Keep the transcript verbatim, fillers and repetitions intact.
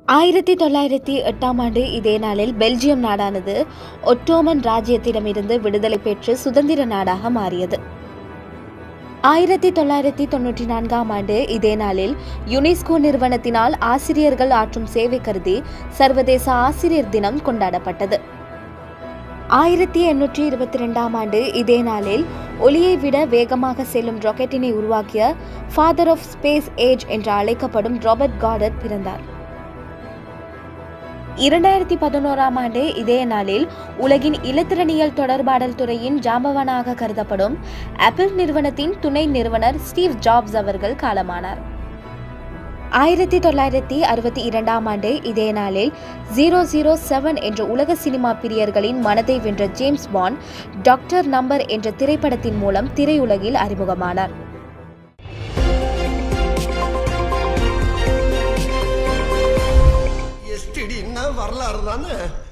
ஆயிரத்தி தொள்ளாயிரத்தி எட்டாம் ஆண்டு இதே நாளில் பெல்ஜியம் நாடானது ஒட்டோமன் ராஜ்யத்திடமிருந்து விடுதலை பெற்று சுதந்திர நாடாக மாறியது. ஆயிரத்தி தொள்ளாயிரத்தி தொன்னூற்றி நான்காம் ஆண்டு இதே நாளில் யுனெஸ்கோ நிறுவனத்தினால் ஆசிரியர்கள் ஆற்றும் சேவை கருதி சர்வதேச ஆசிரியர் தினம் கொண்டாடப்பட்டது. ஆயிரத்தி எண்ணூற்றி இருபத்தி ரெண்டாம் ஆண்டு இதே நாளில் ஒளியை விட வேகமாக செல்லும் ராக்கெட்டினை உருவாக்கிய ஃபாதர் ஆஃப் ஸ்பேஸ் ஏஜ் என்று அழைக்கப்படும் ராபர்ட் காடட் பிறந்தார். இரண்டாயிரத்தி பதினோராம் ஆண்டு இதே நாளில் உலகின் இலத்திரனியல் தொடர்பாடல் துறையின் ஜாம்பவானாக கருதப்படும் ஆப்பிள் நிறுவனத்தின் துணை நிறுவனர் ஸ்டீவ் ஜாப்ஸ் அவர்கள் காலமானார். ஆயிரத்தி தொள்ளாயிரத்தி அறுபத்தி இரண்டாம் ஆண்டு இதே நாளில் ஜீரோ ஜீரோ செவன் என்ற உலக சினிமா பிரியர்களின் மனதை வென்ற ஜேம்ஸ் பாண்ட் டாக்டர் நம்பர் என்ற திரைப்படத்தின் மூலம் திரையுலகில் அறிமுகமானார். வரலாறு தானே.